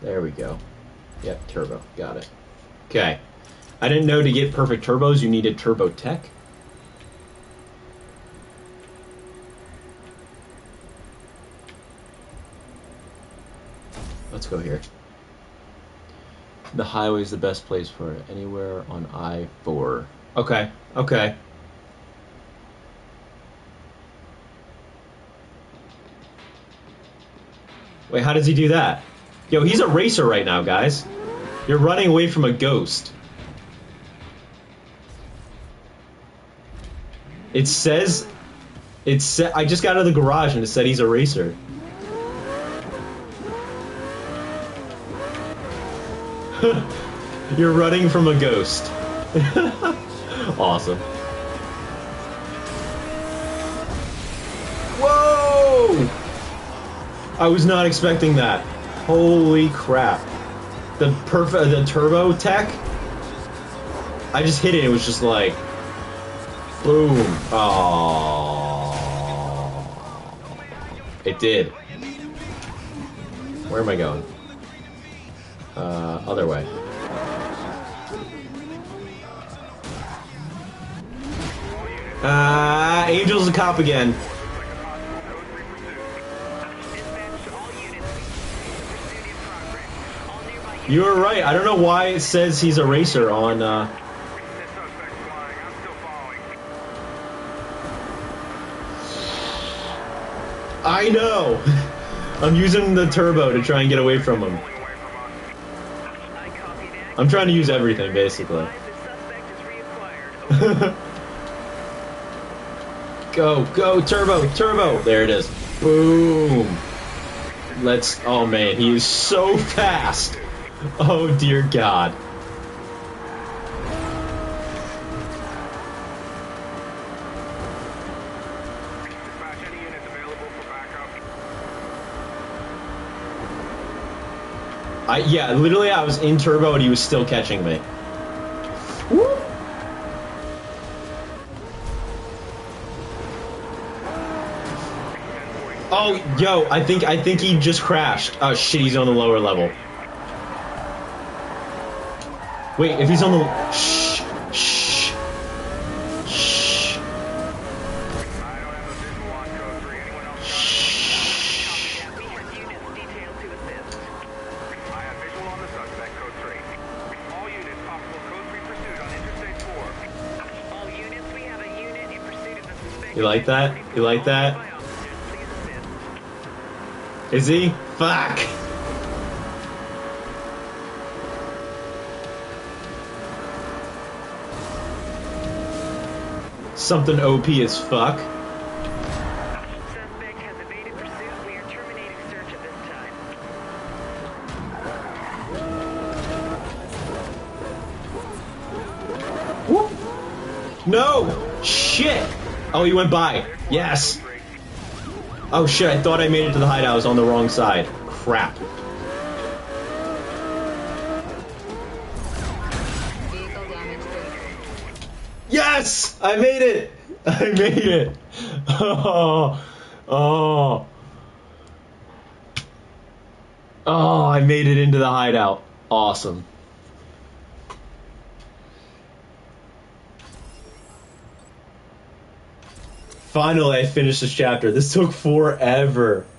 There we go. Yep, turbo. Got it. Okay. I didn't know to get perfect turbos you needed turbo tech. Let's go here. The highway's the best place for it. Anywhere on I-4. Okay. Okay. Wait, how does he do that? Yo, he's a racer right now, guys. You're running away from a ghost. It says... I just got out of the garage and it said he's a racer. You're running from a ghost. Awesome. Whoa! I was not expecting that. Holy crap. The turbo tech, I just hit it, it was just like boom. Oh, it did. Where am I going? Other way. Angel's a cop again. You were right. I don't know why it says he's a racer on, I know! I'm using the turbo to try and get away from him. I'm trying to use everything, basically. Go, go, turbo, turbo! There it is. Boom! Oh man, he is so fast! Oh dear God. Yeah, literally I was in turbo and he was still catching me. Woo! Oh, yo, I think he just crashed. Oh shit, he's on the lower level. Wait, if he's on the... Shh. Shh. Shh. You like that? You like that? Is he? Fuck! Something OP as fuck. Suspect has evaded pursuit. We are terminating search at this time. Whoop. No! Shit! Oh, he went by. Yes! Oh shit, I thought I made it to the hideout. I was on the wrong side. Crap. Yes! I made it! I made it! Oh, oh. Oh, I made it into the hideout. Awesome. Finally, I finished this chapter. This took forever.